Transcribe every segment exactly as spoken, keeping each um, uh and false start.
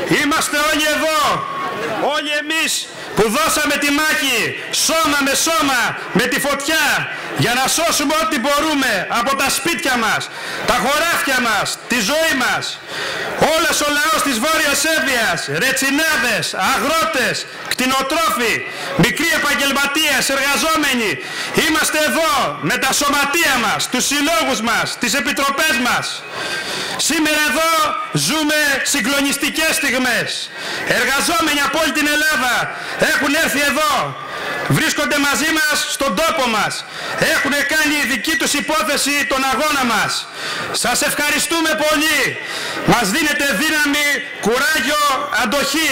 Είμαστε όλοι εδώ, όλοι εμείς που δώσαμε τη μάχη σώμα με σώμα με τη φωτιά για να σώσουμε ό,τι μπορούμε από τα σπίτια μας, τα χωράφια μας, τη ζωή μας. Όλος ο λαός της Βόρειας Εύβοιας, ρετσινάδες, αγρότες, κτηνοτρόφοι, μικροί επαγγελματίες, εργαζόμενοι, είμαστε εδώ με τα σωματεία μας, τους συλλόγους μας, τις επιτροπές μας. Σήμερα εδώ ζούμε συγκλονιστικές στιγμές. Εργαζόμενοι από όλη την Ελλάδα έχουν έρθει εδώ, βρίσκονται μαζί μας στον τόπο μας, έχουν κάνει δική τους υπόθεση τον αγώνα μας. Σας ευχαριστούμε πολύ. Μας δίνετε δύναμη, κουράγιο, αντοχή.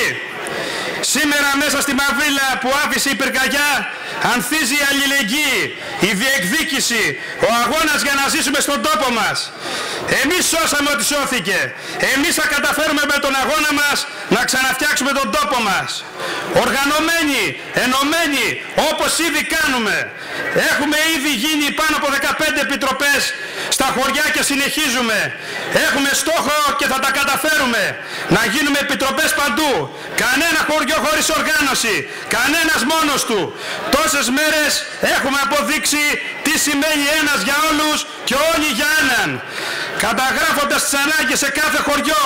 Σήμερα μέσα στη μαυρίλα που άφησε η πυρκαγιά ανθίζει η αλληλεγγύη, η διεκδίκηση, ο αγώνας για να ζήσουμε στον τόπο μας. Εμείς σώσαμε ό,τι σώθηκε. Εμείς θα καταφέρουμε με τον αγώνα μας να ξαναφτιάξουμε τον τόπο μας. Οργανωμένοι, ενωμένοι, όπως ήδη κάνουμε. Έχουμε ήδη γίνει πάνω από δεκαπέντε επιτροπές στα χωριά και συνεχίζουμε. Έχουμε στόχο και θα τα καταφέρουμε. Να γίνουμε επιτροπές παντού. Κανένα χωριό χωρίς οργάνωση. Κανένας μόνος του. Τόσες μέρες έχουμε αποδείξει τι σημαίνει ένας για όλους και όλοι για έναν. Καταγράφοντας τις ανάγκες σε κάθε χωριό,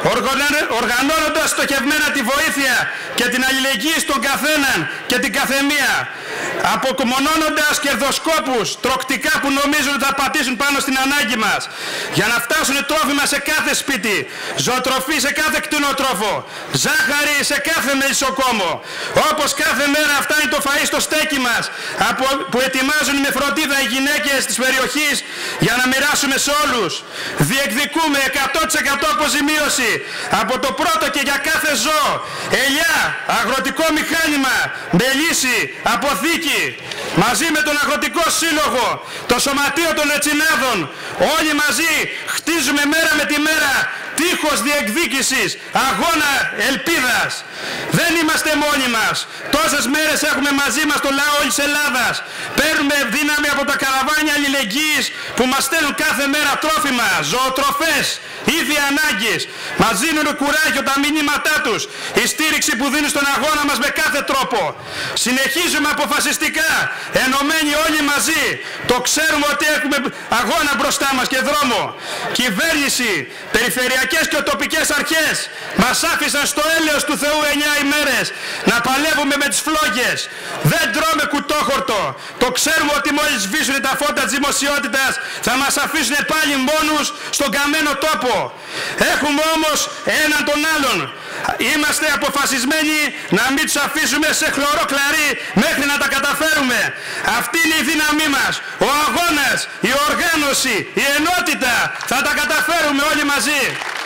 οργανώνοντας στοχευμένα τη βοήθεια και την αλληλεγγύη στον καθέναν και την καθεμία, αποκομονώνοντας κερδοσκόπους τροκτικά που νομίζουν ότι θα πατήσουν πάνω στην ανάγκη μας, για να φτάσουν τρόφιμα σε κάθε σπίτι, ζωοτροφή σε κάθε κτηνοτρόφο, ζάχαρη σε κάθε μελισσοκόμο, όπως κάθε μέρα φτάνει το φαΐ στο στέκι μας που ετοιμάζουν με φροντίδα οι γυναίκες της περιοχής για να μοιράσουμε σε όλους. Διεκδικούμε εκατό τοις εκατό αποζημίωση από το πρώτο και για κάθε ζώο, ελιά, αγροτικό μηχάνημα, μελίσι, αποθήκη. Μαζί με τον Αγροτικό Σύλλογο, το Σωματείο των Ρετσινάδων, όλοι μαζί χτίζουμε μέρα με τη μέρα τείχος διεκδίκησης, αγώνα ελπίδας. Δεν είμαστε μόνοι μας. Τόσες μέρες έχουμε μαζί μας το λαό όλης Ελλάδας. Παίρνουμε δύναμη από τα καραβάνια αλληλεγγύης που μας στέλνουν κάθε μέρα τρόφιμα, ζωοτροφές, είδη ανάγκης. Μας δίνουν κουράγιο τα μηνύματά τους, η στήριξη που δίνουν στον αγώνα μας με κάθε τρόπο. Συνεχίζουμε αποφασιστικά, ενωμένοι όλοι μαζί. Το ξέρουμε ότι έχουμε αγώνα μπροστά μας και δρόμο. Κυβέρνηση, περιφερειακές και τοπικές αρχές μας άφησαν στο έλεος του Θεού εννιά ημέρες να παλεύουμε με τις φλόγες. Δεν τρώμε κουτόχορτο. Το ξέρουμε ότι μόλις σβήσουν τα φώτα της δημοσιότητας θα μας αφήσουν πάλι μόνους στον καμένο τόπο. Έχουμε όμως έναν τον άλλον. Είμαστε αποφασισμένοι να μην τους αφήσουμε σε χλωρό κλαρί μέχρι να τα καταφέρουμε. Αυτή είναι η δύναμή μας. Ο αγώνας, η οργάνωση, η ενότητα. Θα τα καταφέρουμε όλοι μαζί.